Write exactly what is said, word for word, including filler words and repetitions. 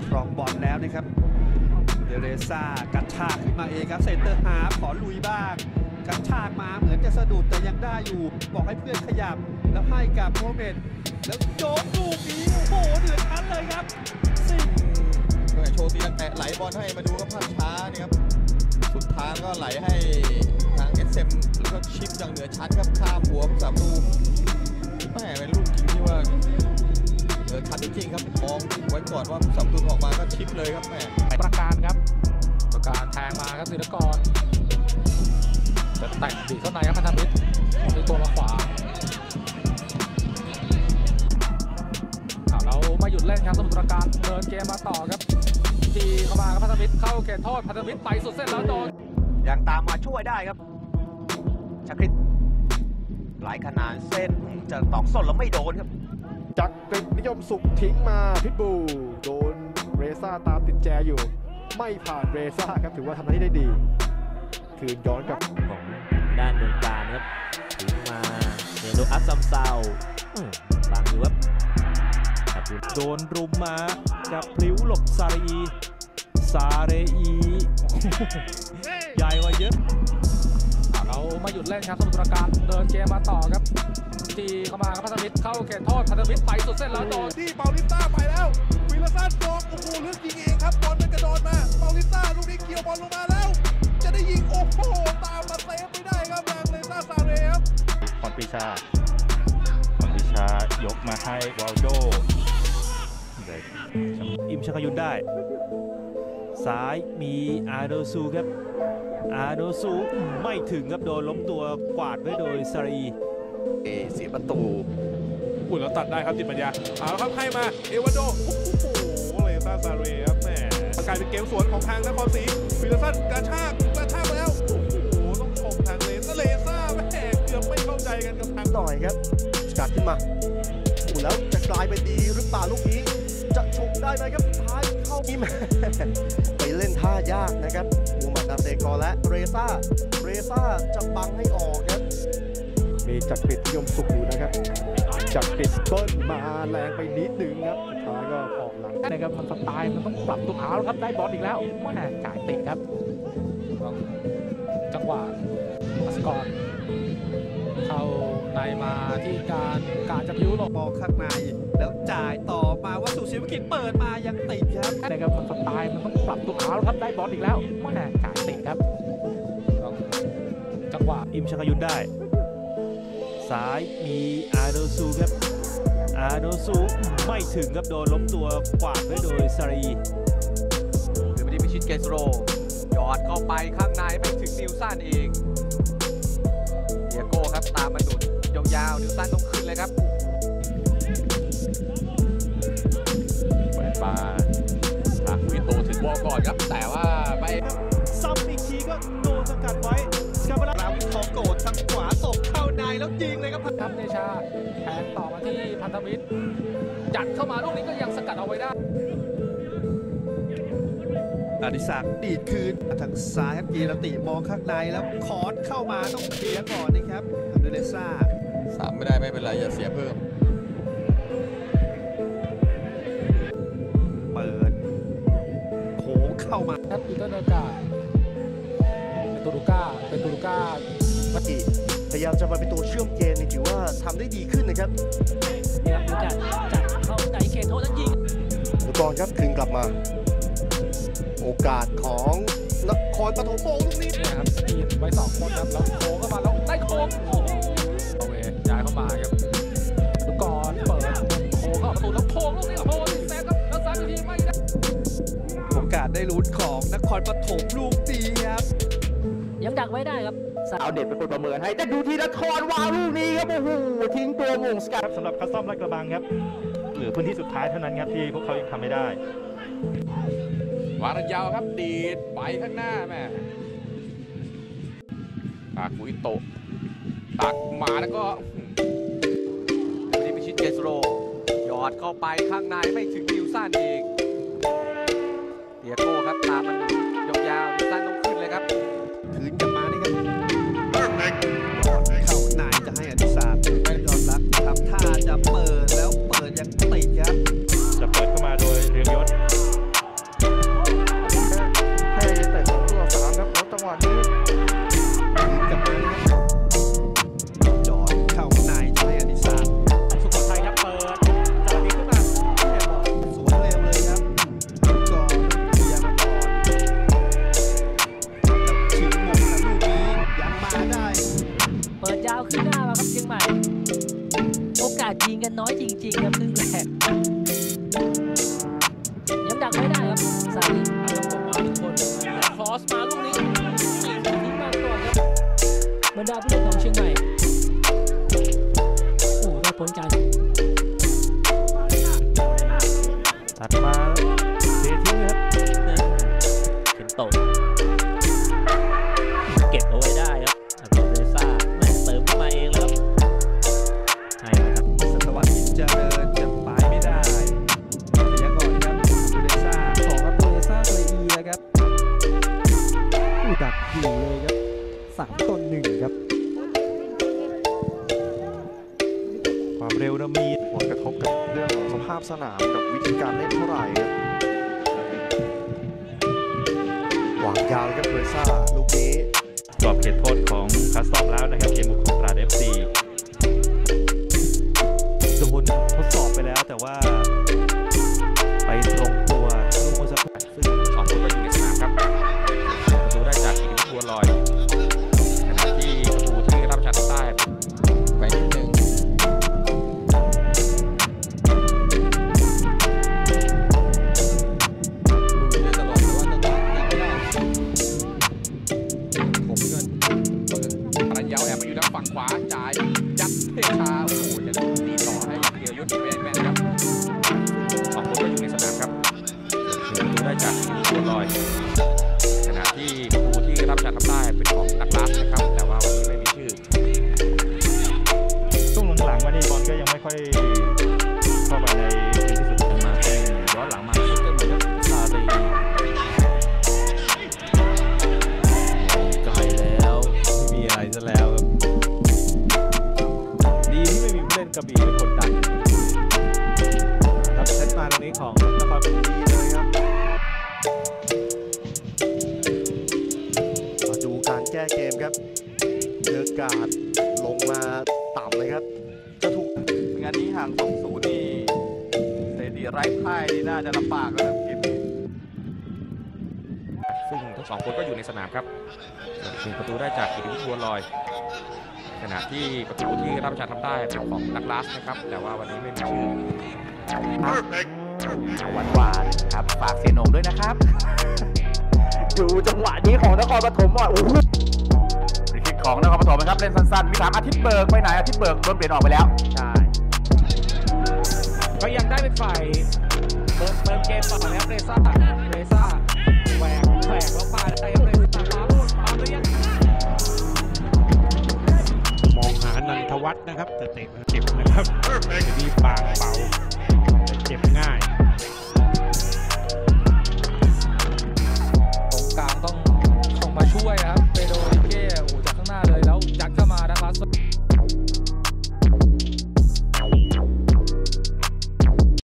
ครองบอลแล้วนะครับเดเรซ่ากระชากขึ้นมาเองครับเซนเตอร์ฮาล์ฟขอลุยบ้างกระชากมาเหมือนจะสะดุดแต่ยังได้อยู่บอกให้เพื่อนขยับแล้วให้กับโมเมนต์แล้วโยกลูกนี้โอ้โหเดือดชั้นเลยครับสิก็โชว์ตีลังแตะไหลบอลให้มาดูครับภาพช้านี่ครับสุดทางก็ไหลให้ทางเอสเอ็มแล้วก็ชิปอย่างเหนือชั้นครับข้ามหัวผู้สาประตูแม่เป็นลูกจริงที่ว่าเหนือชั้นจริงครับมองไว้ก่อนว่าผู้สาประตูออกมาก็ชิปเลยครับแม่ประการครับประการแทงมาครับศิลกรจะแต่งดีเข้าในครับพันธมิตรมีตัวมาขวาเราไม่หยุดเล่นครับสมุทรปราการเดินเกมมาต่อครับทีเข้ามาครับพันธมิตรเข้าเขตโทษพันธมิตรไปสุดเส้นแล้วโดนยังตามมาช่วยได้ครับชคริตหลายขนาดเส้นจะตอกส้นแล้วไม่โดนครับจักริดนิยมสุขทิ้งมาพิทบูโดนเรซ่าตามติดแจอยู่ไม่ผ่านเรซ่าครับถือว่าทำหน้าที่ได้ดีคืนย้อนกับของด้านเมืองการครับทิ้งมาเนโดอัสซัมซาวบางอยู่ครับโดนรุมมากับพลิ้วหลบซาเรอีซาเรอีใหญ่กว่าเยอะเราไม่หยุดเล่นครับสมุทรปราการเดินเกมมาต่อครับทีเข้ามาครับพันธมิตรเข้าเขตโทษพันธมิตรไปสุดเส้นแล้วโดนที่เปาลิต้าไปแล้ววิลสันบล็อกโอ้โหเลือกยิงเองครับบอลมันกระโดดมาเปาลิต้าลูกนี้เกี่ยวบอลลงมาแล้วจะได้ยิงโอ้โหตามมาเซฟไม่ได้ครับแรงเลต้าซาเรครับพรปิชาพรปิชายกมาให้วาลโดอิมชักยุนได้ซ้ายมีอาโดซูครับอาโดซูไม่ถึงครับโดนล้มตัวกวาดไว้โดยซารีเสียประตูอุ่นแล้วตัดได้ครับจิตปัญญาเอาครับให้มาเอวาโดโอ้โหเลต้าซาเรครับแหมกลายเป็นเกมสวนของทางนครศรีวิลสันกระชากกระชากไปแล้วโอ้โหต้องชมทางเลซ่าเลซ่าแหมเกือบไม่เข้าใจกันกับทางต่อยครับสกัดขึ้นมาโอ้แล้วจะกลายเป็นดีหรือเปล่าลูกนี้จะชกได้ไหมครับท้ายเข้าทีมไปเล่นท่ายากนะครับมูฮัมหมัดนาเตกอและเรซ่าเรซ่าจะบังให้ออกครับมีจักริดนิยมสุขอยู่นะครับจักริดเบิ้ลมาแรงไปนิดนึงครับสุดท้ายก็ออกหลังนะครับมันสไตล์มันต้องปรับตัวเอาครับได้บอลอีกแล้วแม่จ่ายติดครับจังหวะอัสกรเข้าในมาที่การการจะพิ้วหลบบอลข้างในแล้วจ่ายต่อมาวัสดุศิลปกิจเปิดมายังติดครับนะครับมันสไตล์มันต้องปรับตัวเอาครับได้บอลอีกแล้วแม่จ่ายติดครับจังหวะอิมชักยุนได้ซ้ายมีอาโดซูครับอาโดซูไม่ถึงครับโดนล้มตัวกวาดไว้โดยซารีหรือไม่ได้พิชิตเกสโรหยอดเข้าไปข้างในไม่ถึงนิวซันเองเดียโก้ครับตามมาดุดยาวๆนิวซันต้องขึ้นเลยครับเปิดมาทางวิโตถึงบอลก่อนครับแต่ว่าไปซ้ำอีกทีก็โดนสกัดไว้สกัดมาแล้วของโกดทางขวาตกเข้าในแล้วยิงเลยครับครับเดชาแทงต่อมาที่พันธมิตรจัดเข้ามาลูกนี้ก็ยังสกัดเอาไว้ได้อดิศักดิ์ดีดคืนทางซ้ายครับกีรติมองข้างในแล้วคอร์สเข้ามาต้องเคลียร์ก่อนนะครับเดเรซ่าสามไม่ได้ไม่เป็นไรอย่าเสียเพิ่มเปิดโค้งเข้ามาครับอีเตอร์เนกาเป็นตูรูก้าเป็นตูรูก้ามาติพยายามจะมาเป็นตัวเชื่อมเกมนี่ถือว่าทำได้ดีขึ้นนะครับเนี่ยดูจัดจัดเข้าในเขตโทษแล้วยิงลูกบอลครับคืนกลับมาโอกาสของนครปฐมโบลูกนี้เนี่ยครับทีมไว้สองคนครับแล้วโค้งเข้ามาแล้วได้โค้งโอ้โหเอาเวย้ายเข้ามาครับลูกกอนเปิดโค้งเข้าประตูแล้วโค้งลูกนี้โอ้โหแซงครับแล้วซ้ายทีไม่ได้โอกาสได้ลุ้นของนครปฐมลูกตีครับยังดักไว้ได้ครับสาวเด็ดเป็นคนประเมินให้แต่ดูทีนครวางลูกนี้ครับโอ้โหทิ้งตัวมงสกัดสำหรับคัสซัมและกระบังครับเหลือพื้นที่สุดท้ายเท่านั้นครับที่พวกเขายังทำไม่ได้วารัญยาวครับดีดไปข้างหน้าแม่อากุอิโตะตักมาแล้วก็นี่พิชิตเกสโรหยอดเข้าไปข้างในไม่ถึงนิวซันเองเดียโก้ครับตามมันยาวๆนิวซันต้องขึ้นเลยครับคืนกลับมานี่ครับเข้าในจะให้อดิศักดิ์ไม่ยอมรับทำท่าจะเปิดแล้วเปิดยังติดครับจะเปิดเข้ามาโดยเรืองยศเชียงใหม่โอกาสยิงกันน้อยจริงๆครับครึ่งแรกยังดักไม่ได้ครับซาดิเอาลงมาทุกคนคอสมาลูกนี้ทิ้งมาก่อนครับบรรดาผู้เล่นของเชียงใหม่โอ้ได้ผลการตัดมาเททิ้งครับเป็นโตเก็บเอาไว้ได้ครับแล้วก็เรซ่าแม่เติมขึ้นมาเองแล้วให้ครับสตวัสดิ์อินเจริญจะไปไม่ได้เสียก่อนครับเรซ่าของครับเรซ่าเอีนะครับผู้ดักอยู่เลยครับสามต่อหนึ่งครับความเร็วนะมีผลกระทบกับเรื่องของสภาพสนามกับวิธีการเล่นเท่าไหร่ครับวางยาวครับเรซ่าลูกนี้กรอบเขตโทษของคัสตอมแล้วนะครับเกมบุกของตราด เอฟ ซี โดนทดสอบไปแล้วแต่ว่าไปตรงตัวลูกมือสักซึ่งสองคนก็อยู่ในสนามครับประตูได้จากอิทธิพลลอยขณะที่ประตูที่รับจากใต้ไปนิดนึงลุยได้ตลอดแต่ว่าจะตัดยังไม่ได้ผมเงินปรัญญาแอบมาอยู่ทางฝั่งขวาจ่ายยัดเทชาโอ้โหจะตีต่อให้เกียรยุทธแมนแมนครับสองคนก็อยู่ในสนามครับประตูได้จากอิทธิพลลอยขณะที่ประตูที่รับจากใต้เป็นของดักลาสนะครับแต่ว่าวันนี้ไม่มีชื่อช่วงหลังๆมานี่บอลก็ยังไม่ค่อยเข้าไปในพื้นที่สุดมาเป็นย้อนหลังมาก็เหมือนกับซารีไกลแล้วไม่มีอะไรซะแล้วครับดีที่ไม่มีผู้เล่นกระบี่ไปกดดันครับเซตมาตรงนี้ของนครปฐมดีเลยครับมาดูการแก้เกมครับเจอการลงมาต่ำเลยครับจะถูกงานนี้ห่าง สองศูนย์ นี่เซดีไร้พ่ายนี่น่าจะลำบากแล้วครับเกมนี้ซึ่งทั้งสองคนก็อยู่ในสนามครับหนึ่งประตูได้จากอิทธิพลลอยขณะที่ประตูที่รับจากทำได้เป็นของดักลาสนะครับแต่ว่าวันนี้ไม่มีชื่อหวานหวานครับฝากเสียโหน่งด้วยนะครับดูจังหวะนี้ของนครปฐมว่าโอ้โหฟรีคิกของนครปฐมนะครับเล่นสั้นๆมีถามอาทิตย์เบิกไปไหนอาทิตย์เบิกโดนเปลี่ยนออกไปแล้วใช่ก็ยังได้เป็นฝ่ายเติมเติมเกมต่อแล้วเรซ่าเรซ่าแหวกแหวกแล้วปาได้เรซ่าปาลูกปาเลยยังมองหานันทวัฒน์นะครับแต่เตะเจ็บนะครับจะมีบางเบาแต่เจ็บง่ายตรงกลางต้องต้องมาช่วยครับ